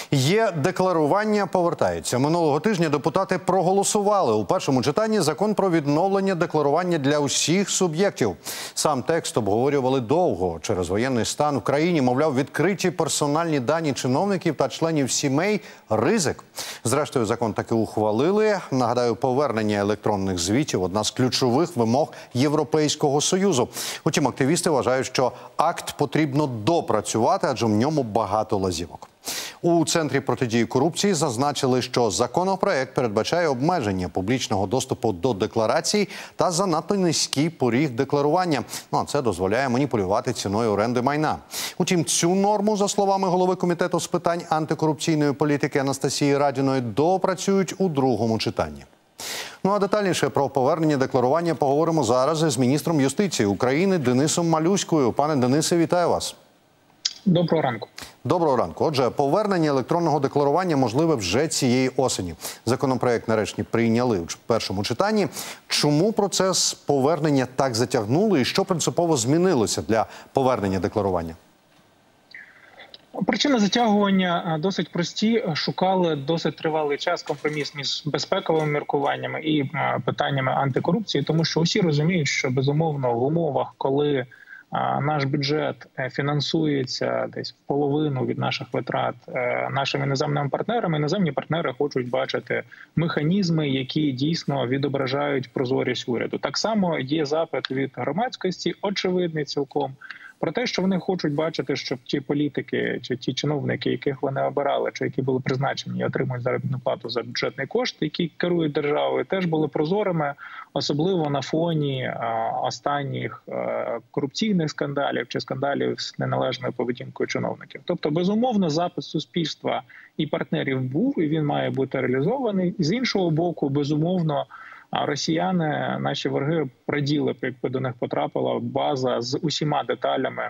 Є-декларування повертається. Минулого тижня депутати проголосували у першому читанні закон про відновлення декларування для усіх суб'єктів. Сам текст обговорювали довго. Через воєнний стан в країні, мовляв, відкриті персональні дані чиновників та членів сімей – ризик. Зрештою, закон таки ухвалили. Нагадаю, повернення електронних звітів – одна з ключових вимог Європейського Союзу. Утім, активісти вважають, що акт потрібно допрацювати, адже в ньому багато лазівок. У Центрі протидії корупції зазначили, що законопроект передбачає обмеження публічного доступу до декларацій та занадто низький поріг декларування. А це дозволяє маніпулювати ціною оренди майна. Утім, цю норму, за словами голови Комітету з питань антикорупційної політики Анастасії Радіної, допрацюють у другому читанні. Ну а детальніше про повернення декларування поговоримо зараз з міністром юстиції України Денисом Малюською. Пане Денисе, вітаю вас. Доброго ранку. Доброго ранку. Отже, повернення електронного декларування можливе вже цієї осені. Законопроект нарешті прийняли в першому читанні. Чому процес повернення так затягнули і що принципово змінилося для повернення декларування? Причини затягування досить прості. Шукали досить тривалий час компроміс між безпековими міркуваннями і питаннями антикорупції, тому що усі розуміють, що безумовно в умовах, коли наш бюджет фінансується десь в половину від наших витрат нашими іноземними партнерами, іноземні партнери хочуть бачити механізми, які дійсно відображають прозорість уряду. Так само є запит від громадськості, очевидний цілком, про те, що вони хочуть бачити, щоб ті політики чи ті чиновники, яких вони обирали, чи які були призначені і отримують заробітну плату за бюджетний кошт, які керують державою, теж були прозорими, особливо на фоні останніх корупційних скандалів чи скандалів з неналежною поведінкою чиновників. Тобто, безумовно, запит суспільства і партнерів був, і він має бути реалізований. З іншого боку, безумовно, росіяни, наші вороги, раділи, якби до них потрапила база з усіма деталями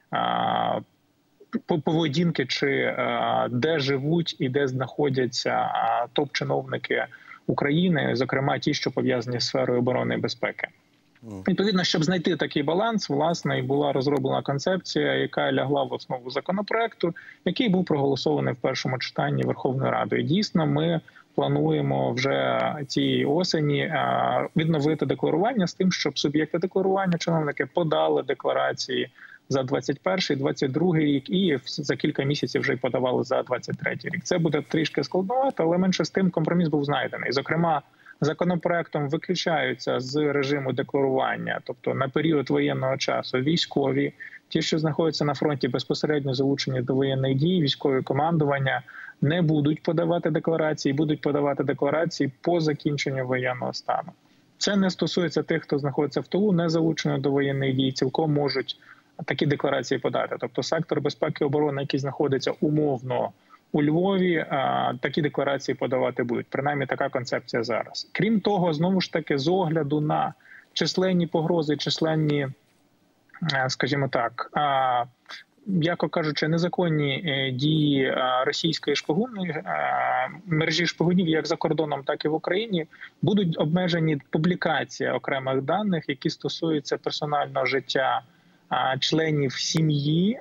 поведінки, чи де живуть і де знаходяться топ-чиновники України, зокрема ті, що пов'язані з сферою оборони і безпеки. Відповідно, щоб знайти такий баланс, власне, і була розроблена концепція, яка лягла в основу законопроекту, який був проголосований в першому читанні Верховною Радою. Дійсно, ми плануємо вже цієї осені відновити декларування з тим, щоб суб'єкти декларування, чиновники, подали декларації за 21-22 рік і за кілька місяців вже й подавали за 23 рік. Це буде трішки складновато, але менше з тим компроміс був знайдений. Зокрема, законопроектом виключаються з режиму декларування, тобто на період воєнного часу, військові, ті, що знаходяться на фронті, безпосередньо залучені до воєнних дій, військові командування, не будуть подавати декларації, будуть подавати декларації по закінченню воєнного стану. Це не стосується тих, хто знаходиться в тилу, не залучено до воєнних дій, цілком можуть такі декларації подати. Тобто сектор безпеки і оборони, який знаходиться умовно у Львові, такі декларації подавати будуть. Принаймні така концепція зараз. Крім того, знову ж таки, з огляду на численні погрози, численні, скажімо так, м'яко кажучи, незаконні дії російської шпигунної мережі шпигунів як за кордоном, так і в Україні, будуть обмежені публікації окремих даних, які стосуються персонального життя членів сім'ї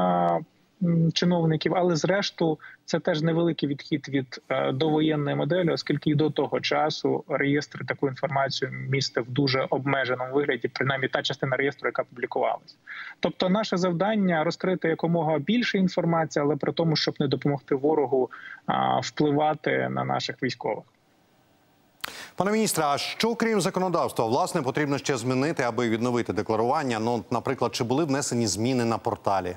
чиновників, але зрештою це теж невеликий відхід від довоєнної моделі, оскільки і до того часу реєстр таку інформацію містив в дуже обмеженому вигляді, принаймні та частина реєстру, яка публікувалась. Тобто наше завдання – розкрити якомога більше інформації, але при тому, щоб не допомогти ворогу впливати на наших військових. Пане міністре, а що, крім законодавства, власне, потрібно ще змінити, аби відновити декларування? Ну, наприклад, чи були внесені зміни на порталі?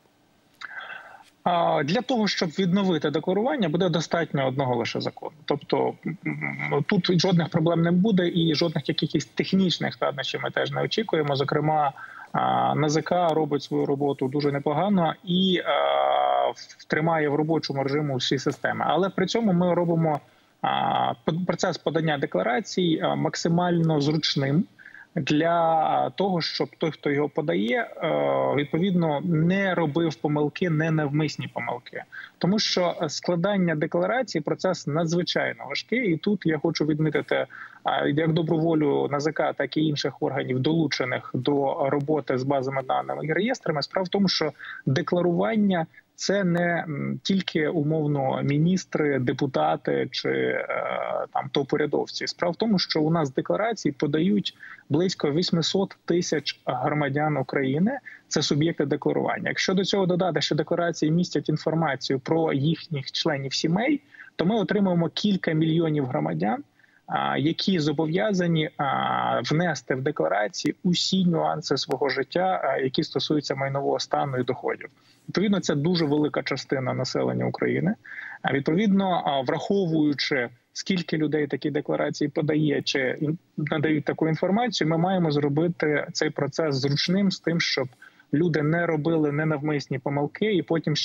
Для того, щоб відновити декларування, буде достатньо одного лише закону. Тобто тут жодних проблем не буде і жодних якихось технічних складнощів ми теж не очікуємо. Зокрема, НАЗК робить свою роботу дуже непогано і тримає в робочому режимі всі системи. Але при цьому ми робимо процес подання декларацій максимально зручним для того, щоб той, хто його подає, відповідно не робив помилки, не навмисні помилки. Тому що складання декларації – процес надзвичайно важкий. І тут я хочу відмітити як добру волю НАЗК, так і інших органів, долучених до роботи з базами даними і реєстрами. Справа в тому, що декларування – це не тільки умовно міністри, депутати чи там топ-урядовці. Справа в тому, що у нас декларації подають близько 800 тисяч громадян України. Це суб'єкти декларування. Якщо до цього додати, що декларації містять інформацію про їхніх членів сімей, то ми отримуємо кілька мільйонів громадян, які зобов'язані внести в декларації усі нюанси свого життя, які стосуються майнового стану і доходів. Відповідно, це дуже велика частина населення України. А відповідно, враховуючи, скільки людей такі декларації подає чи надають таку інформацію, ми маємо зробити цей процес зручним з тим, щоб люди не робили ненавмисні помилки і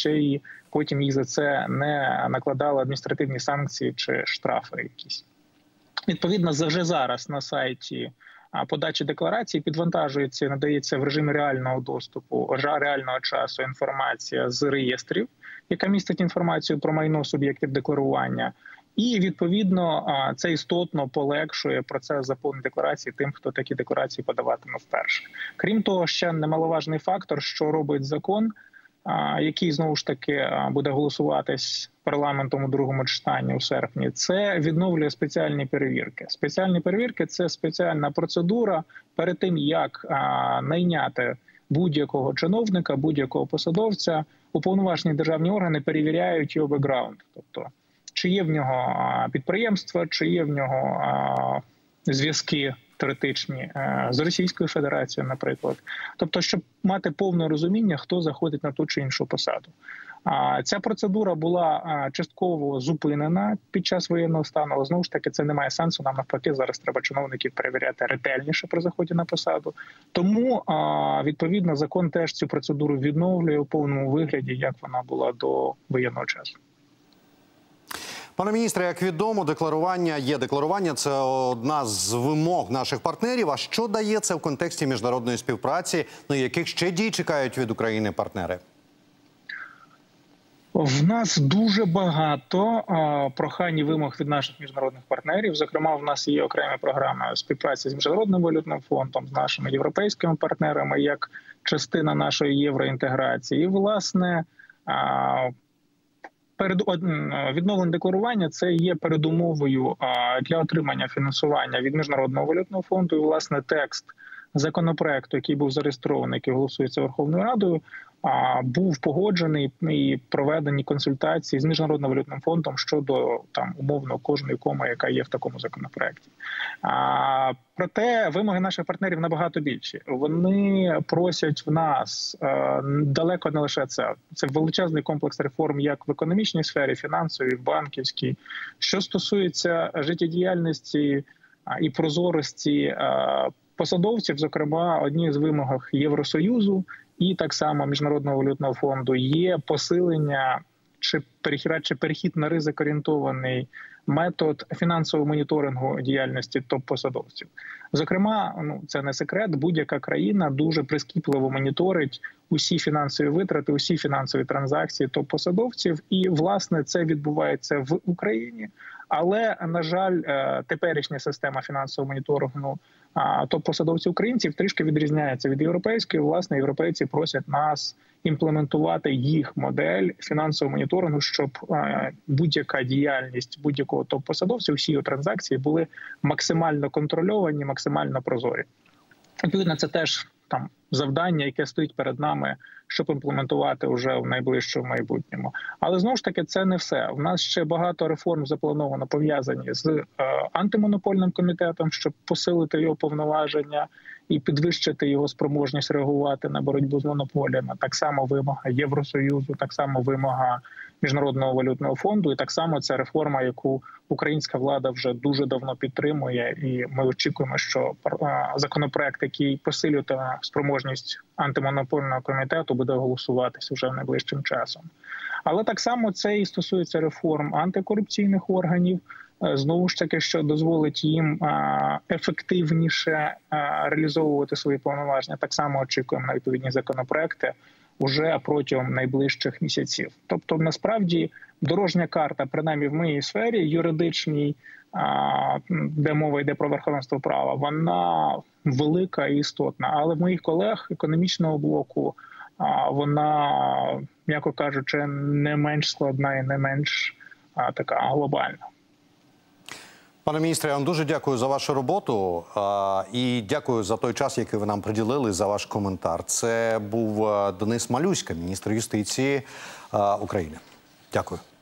потім їх за це не накладали адміністративні санкції чи штрафи якісь. Відповідно, вже зараз на сайті подачі декларації підвантажується і надається в режимі реального доступу, реального часу інформація з реєстрів, яка містить інформацію про майно суб'єктів декларування. І, відповідно, це істотно полегшує процес заповнення декларації тим, хто такі декларації подаватиме вперше. Крім того, ще немаловажний фактор, що робить закон, який, знову ж таки, буде голосуватись парламентом у другому читанні у серпні, це відновлює спеціальні перевірки. Спеціальні перевірки – це спеціальна процедура перед тим, як найняти будь-якого чиновника, будь-якого посадовця. Уповноважені державні органи перевіряють його бекграунд, тобто чи є в нього підприємства, чи є в нього зв'язки теоретичні з Російською Федерацією, наприклад. Тобто, щоб мати повне розуміння, хто заходить на ту чи іншу посаду. Ця процедура була частково зупинена під час воєнного стану, але знову ж таки це не має сенсу. Нам навпаки зараз треба чиновників перевіряти ретельніше при заході на посаду. Тому, відповідно, закон теж цю процедуру відновлює у повному вигляді, як вона була до воєнного часу. Пане міністре, як відомо, декларування – це одна з вимог наших партнерів. А що дає це в контексті міжнародної співпраці? Яких ще дій чекають від України партнери? В нас дуже багато прохань і вимог від наших міжнародних партнерів. Зокрема, в нас є окремі програми співпраці з Міжнародним валютним фондом, з нашими європейськими партнерами, як частина нашої євроінтеграції. І, власне, відновлення декларування – це є передумовою для отримання фінансування від Міжнародного валютного фонду. І, власне, текст законопроекту, який був зареєстрований, який голосується Верховною Радою, був погоджений і проведені консультації з Міжнародним валютним фондом щодо умовно кожної коми, яка є в такому законопроекті. Проте вимоги наших партнерів набагато більші. Вони просять в нас далеко не лише це. Це величезний комплекс реформ як в економічній сфері, фінансовій, банківській. Що стосується життєдіяльності і прозорості посадовців, зокрема, одні з вимог Євросоюзу і так само Міжнародного валютного фонду є посилення чи перехід на ризик-орієнтований метод фінансового моніторингу діяльності топ-посадовців. Зокрема, це не секрет, будь-яка країна дуже прискіпливо моніторить усі фінансові витрати, усі фінансові транзакції топ-посадовців. І, власне, це відбувається в Україні. Але, на жаль, теперішня система фінансового моніторингу топ-посадовців українців трішки відрізняється від європейської. Власне, європейці просять нас імплементувати їх модель фінансового моніторингу, щоб будь-яка діяльність будь-якого топ-посадовця, усі його транзакції були максимально контрольовані, максимально прозорі. Відповідно, це теж завдання, яке стоїть перед нами, щоб імплементувати вже в найближчому майбутньому. Але, знову ж таки, це не все. У нас ще багато реформ заплановано пов'язані з антимонопольним комітетом, щоб посилити його повноваження і підвищити його спроможність реагувати на боротьбу з монополіями. Так само вимога Євросоюзу, так само вимога Міжнародного валютного фонду, і так само це реформа, яку українська влада вже дуже давно підтримує, і ми очікуємо, що законопроект, який посилює спроможність антимонопольного комітету, буде голосуватися вже найближчим часом. Але так само це і стосується реформ антикорупційних органів, знову ж таки, що дозволить їм ефективніше реалізовувати свої повноваження. Так само очікуємо на відповідні законопроекти уже протягом найближчих місяців. Тобто, насправді, дорожня карта, принаймні в моїй сфері, юридичній, де мова йде про верховенство права, вона велика і істотна. Але в моїх колег економічного блоку вона, м'яко кажучи, не менш складна і не менш така глобальна. Пане міністре, я вам дуже дякую за вашу роботу і дякую за той час, який ви нам приділили, за ваш коментар. Це був Денис Малюська, міністр юстиції України. Дякую.